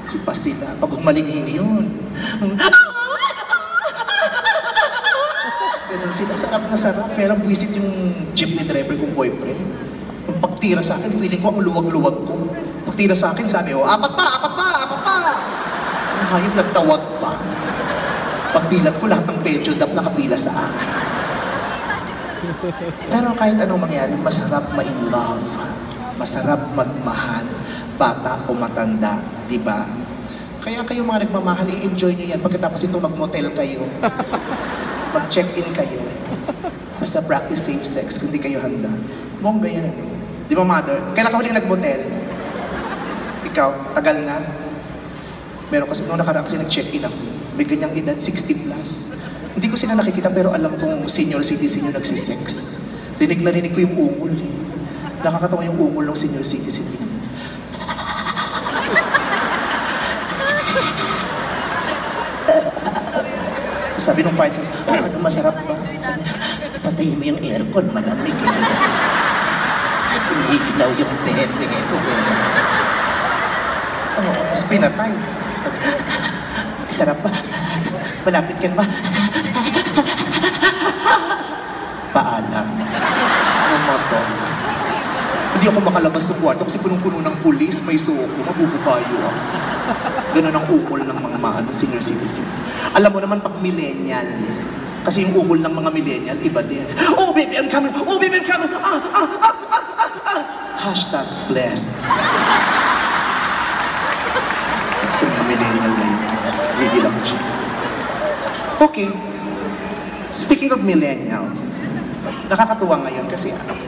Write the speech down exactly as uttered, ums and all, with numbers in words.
Iba sila. Pag humaling-hingi yun. Ganun sila. Sarap na sarap. Pero buwisit yung jeepney driver kong boyfriend. Yung pagtira sa akin, feeling ko ang luwag-luwag ko. Pagtira sa akin, sabi, oh, apat pa, apat pa, apat pa. Ang hayop nagtawag pa. Pagdilat ko, lahat ng pedyo dap nakapila sa akin. Pero kahit anong mangyari, masarap ma-in love. Masarap magmahal. Bata o matanda, di ba? Kaya kayo mga nagmamahal, i-enjoy nyo yan. Pagkatapos ito, mag-motel kayo. Mag-check-in kayo. Basta practice safe sex kung di kayo handa. Bongga yan. Di ba, mother? Kailan ka huling nag-motel? Ikaw, tagal na? Meron kasi, noong nakaraan kasi nag-check-in ako. May ganyang edad, sixty plus. Hindi ko sila nakikita pero alam kong senior citizen yung nagsisex. Rinig na rinig ko yung ungol eh. Nakakatawa yung ungol ng senior citizen yan. Sabi nung partner, oh ano masarap ba? Sabi niya, patayin mo yung aircon, malamig eh. Iniiginaw yung tete ko eh. Oh, tapos pinatay. Sabi, masarap ba? Malapit ka ba? Paalam. Ano mo to? Hindi ako makalabas ng kwarto kasi punong-puno ng pulis, may suko, mabubukayo ako. Ganun ang ungol ng mga ano, senior citizen. Alam mo naman pag millennial, kasi yung ungol ng mga millennial, iba din. Oh baby, I'm coming! Oh baby, I'm coming! Ah, ah, ah, ah, ah, ah. Hashtag blessed. Kasi mga millennial na yun. Hindi lang siya. Okay. Speaking of millennials, nakakatuwa ngayon kasi ano,